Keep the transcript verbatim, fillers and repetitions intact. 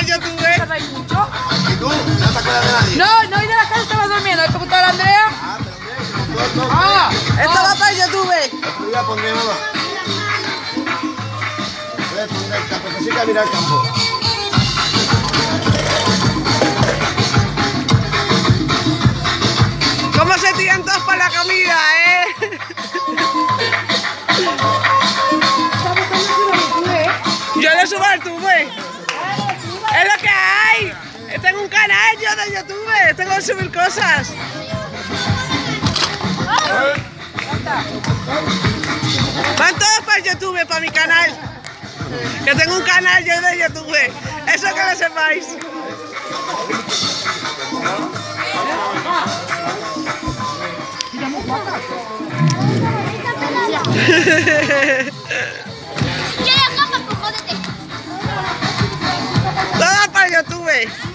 para YouTube. ¿Sabéis mucho? ¿Y tú? ¿No te acuerdas de nadie? No, no he ido a la casa, estaba durmiendo. ¿He preguntado a Andrea? Ah, pero hombre, no, no, Ah, esto va para YouTube. otro día pondremos. Voy a poner el campo, que sí que mira el campo. ¿Cómo se tiran todos para la comida, eh? Yo lo subo al YouTube. Es lo que hay. Tengo un canal yo de YouTube. Tengo que subir cosas. Van todos para YouTube, para mi canal. Que tengo un canal yo de YouTube. Eso que lo sepáis. Todo para YouTube.